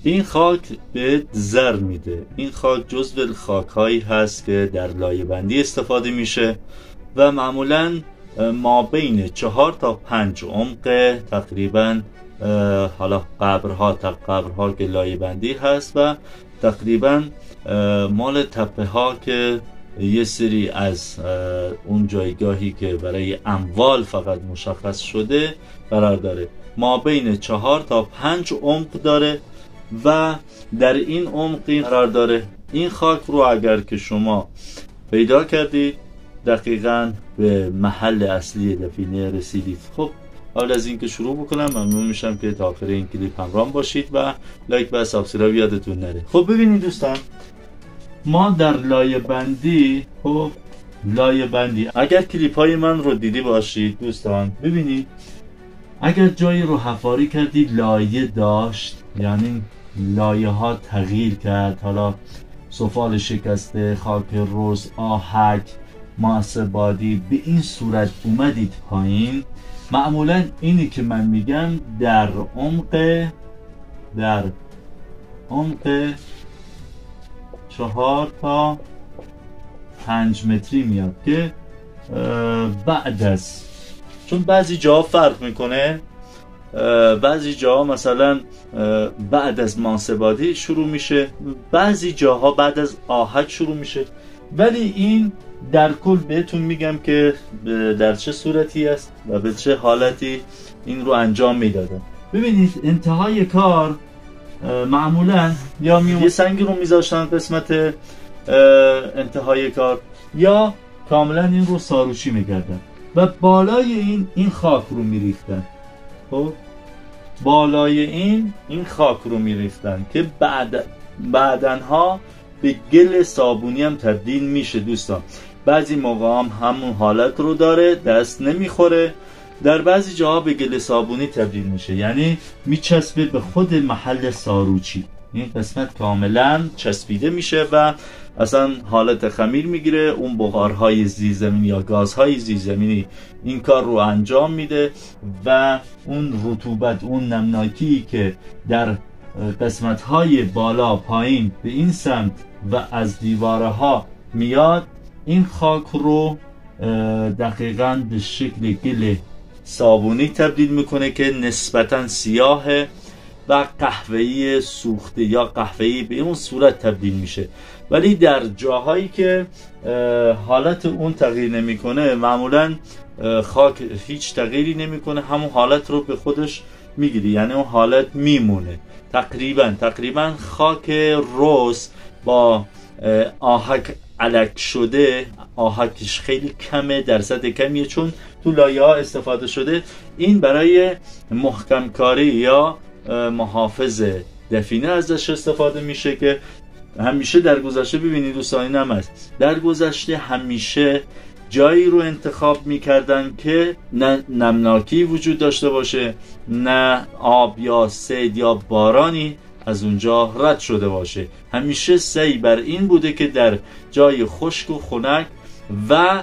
این خاک به زر میده. این خاک جزو خاک هایی هست که در لایه بندی استفاده میشه و معمولا ما بین 4 تا 5 عمق تقریبا، حالا قبرها که لایه بندی هست و تقریبا مال تپه ها که یه سری از اون جایگاهی که برای اموال فقط مشخص شده قرار داره، ما بین 4 تا 5 عمق داره و در این عمقی قرار داره. این خاک رو اگر که شما پیدا کردید دقیقاً به محل اصلی دفینه رسیدید. خب قبل از اینکه شروع بکنم ممنون میشم که تا آخر این کلیپ همراه باشید و لایک و سابسکرایب یادتون نره. خب ببینید دوستان، ما در لایه بندی، خب لایه بندی اگر کلیپ های من رو دیدی باشید دوستان، ببینید اگر جایی رو حفاری کردید لایه داشت، یعنی لایه ها تغییر کرد، حالا سفال شکسته، خاک رس، آهک، ماس بادی، به این صورت اومدید پایین، معمولا اینی که من میگم در عمق 4 تا 5 متری میاد که بعد از، چون بعضی جاها فرق میکنه، بعضی جاها مثلا بعد از ماسبادی شروع میشه، بعضی جاها بعد از آهک شروع میشه، ولی این در کل بهتون میگم که در چه صورتی است و به چه حالتی این رو انجام میدادم. ببینید انتهای کار معمولا یا یه سنگی رو میذاشتن قسمت انتهای کار یا کاملا این رو ساروچی میکردن و بالای این خاک رو میریختن. خب بالای این خاک رو میریختن که بعدنها به گل صابونی هم تبدیل میشه دوستان. بعضی موقع هم همون حالت رو داره، دست نمیخوره، در بعضی جاها به گل صابونی تبدیل میشه، یعنی میچسبه به خود محل ساروچی، این قسمت کاملا چسبیده میشه و اصلا حالت خمیر میگیره. اون بخارهای زیرزمینی یا گازهای زیرزمینی این کار رو انجام میده و اون رطوبت، اون نمناکی که در قسمتهای بالا پایین به این سمت و از دیوارها میاد، این خاک رو دقیقاً به شکل گل صابونی تبدیل میکنه که نسبتاً سیاهه و قهوه‌ای سوخته یا قهوه‌ای به اون صورت تبدیل میشه. ولی در جاهایی که حالت اون تغییر نمیکنه، معمولاً خاک هیچ تغییری نمیکنه، همون حالت رو به خودش میگیری، یعنی اون حالت میمونه. تقریباً خاک رس با آهک علک شده، آهکش خیلی کمه، درصد کمیه چون تو لایه ها استفاده شده. این برای محکم کاری یا محافظ دفینه ازش استفاده میشه که همیشه در گذشته، ببینید دوستان این هم هست، در گذشته همیشه جایی رو انتخاب میکردن که نه نمناکی وجود داشته باشه، نه آب یا سیل یا بارانی از اونجا رد شده باشه. همیشه سعی بر این بوده که در جای خشک و خنک و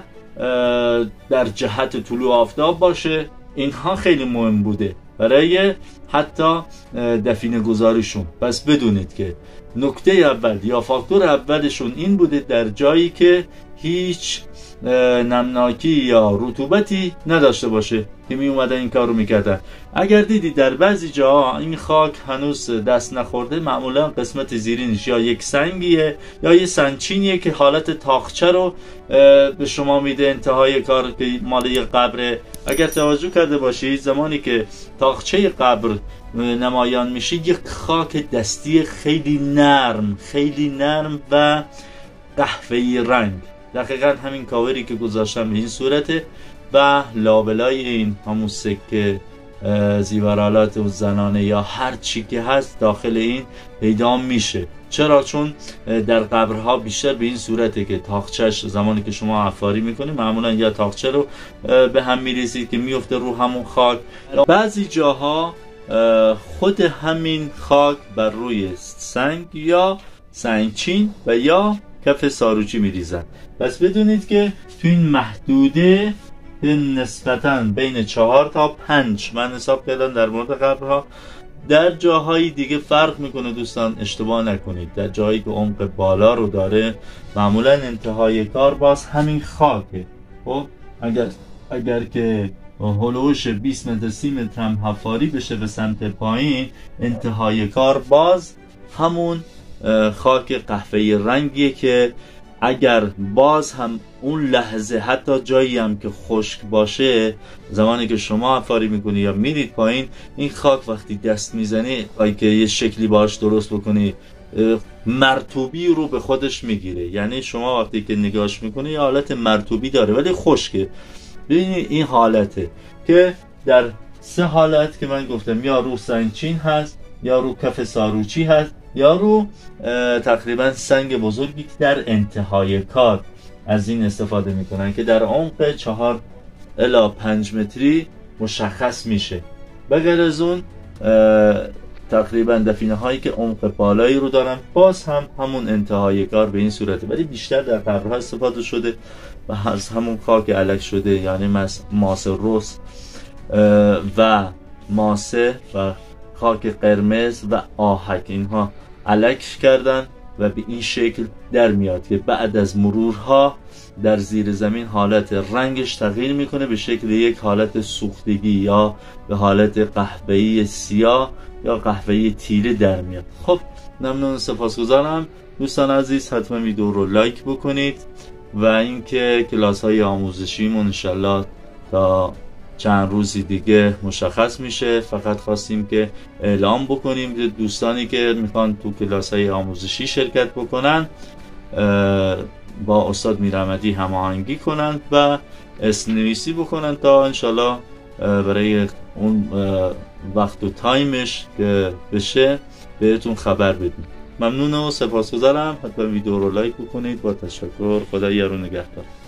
در جهت طلوع آفتاب باشه. اینها خیلی مهم بوده برای حتی دفینه گذاریشون. پس بدونید که نکته اول یا فاکتور اولشون این بوده در جایی که هیچ نمناکی یا رطوبتی نداشته باشه که می اومدن این کار رو میکردن. اگر دیدید در بعضی جاها این خاک هنوز دست نخورده، معمولا قسمت زیرینش یا یک سنگیه یا یه سنگچینیه که حالت تاقچه رو به شما میده انتهای کار که مال یک قبره. اگر توجه کرده باشید زمانی که تاقچه قبر نمایان میشه، یک خاک دستی خیلی نرم و قهوه‌ای رنگ، دقیقا همین کاوری که گذاشتم به این صورته و لابلای این همون سکه زیورالات و زنانه یا هر چی که هست داخل این پیدا میشه. چرا؟ چون در قبرها بیشتر به این صورته که تاقچهش زمانی که شما حفاری میکنید معمولا یا تاقچه رو به هم میریزید که میفته رو همون خاک. بعضی جاها خود همین خاک بر روی سنگ یا سنگچین و یا کف ساروچی میریزن. پس بدونید که تو این محدوده نسبتاً بین 4 تا 5 من حساب کردم در مورد قبرها در جاهای دیگه فرق میکنه دوستان، اشتباه نکنید. در جایی که عمق بالا رو داره معمولا انتهای کار باز همین خاکه. خب اگر که هلوش 20 متر 30 متر هم حفاری بشه به سمت پایین، انتهای کار باز همون خاک قهوه‌ای رنگیه که اگر باز هم اون لحظه حتی جایی هم که خشک باشه، زمانی که شما حفاری میکنی یا میرید پایین، این خاک وقتی دست میزنی که یه شکلی باش درست بکنی، مرطوبی رو به خودش میگیره. یعنی شما وقتی که نگاش میکنی یه حالت مرطوبی داره ولی خشکه. ببینید این حالته که در 3 حالت که من گفتم، یا رو سنگچین هست، یا رو کف ساروچی هست، یا رو تقریبا سنگ بزرگی که در انتهای کار از این استفاده میکنن که در عمق 4 الی 5 متری مشخص میشه. بغیر از اون تقریبا دفینه هایی که عمق بالایی رو دارن باز هم همون انتهای کار به این صورته، ولی بیشتر در قبرها استفاده شده و از همون خاک الک شده، یعنی ماسه رس و ماسه و خاک قرمز و آهک، اینها الک کردن و به این شکل در میاد که بعد از مرورها در زیر زمین حالت رنگش تغییر میکنه به شکل یک حالت سوختگی یا به حالت قهوه‌ای سیاه یا قهوه‌ای تیره در میاد. خب ممنون، سپاسگزارم دوستان عزیز. حتما ویدیو رو لایک بکنید و اینکه کلاس های آموزشیمون انشالله تا چند روزی دیگه مشخص میشه. فقط خواستیم که اعلام بکنیم دوستانی که میخوان تو کلاس های آموزشی شرکت بکنن با استاد میرامدی هماهنگی کنن و اسم نویسی بکنن تا انشالله برای اون وقت و تایمش که بشه بهتون خبر بدیم. ممنون و سپاسگزارم. حتما ویدیو رو لایک بکنید. با تشکر. خدا یارو نگهدار.